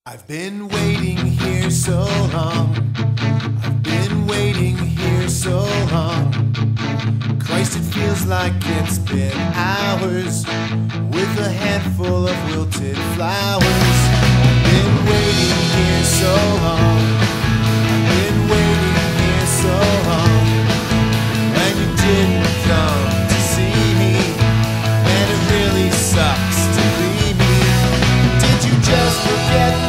I've been waiting here so long. I've been waiting here so long. Christ, it feels like it's been hours with a handful of wilted flowers. I've been waiting here so long. I've been waiting here so long. And you didn't come to see me, and it really sucks to be me. Did you just forget